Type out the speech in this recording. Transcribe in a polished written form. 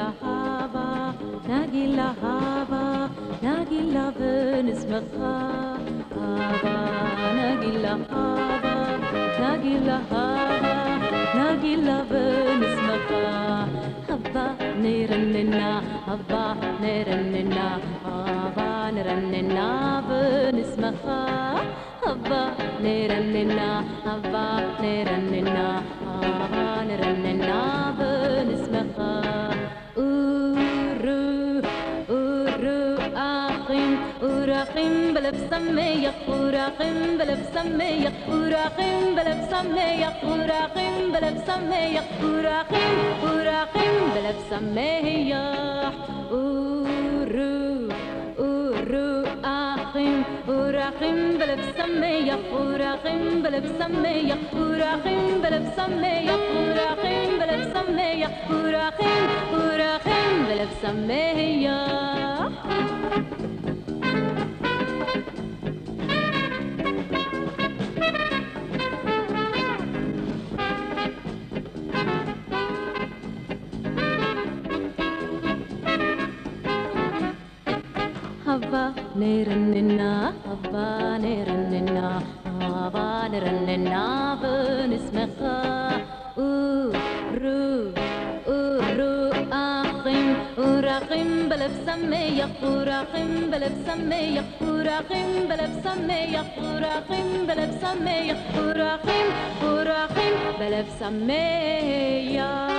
haba, nagila haba, nagila benismekha. Haba, nagila haba, nagila haba, nagila benismekha. Haba niranina, haba niranina, haba niranina benismekha. Haba niranina, haba niranina, haba niranina benismekha. ورقم بلبس ميق ورقم بلبس ميق ورقم بلبس ميق ورقم بلبس ميق ورقم بلبس ميق ورقم بلبس ميق ورقم بلبس ميق ورقم بلبس ميق ورقم بلبس ميق ورقم بلبس ميق. Hava niranina, hava niranina, hava niranina benismekha. Achim, urachim belebs meyach, urachim belebs meyach, urachim belebs meyach, urachim belebs meyach, urachim belebs meyach.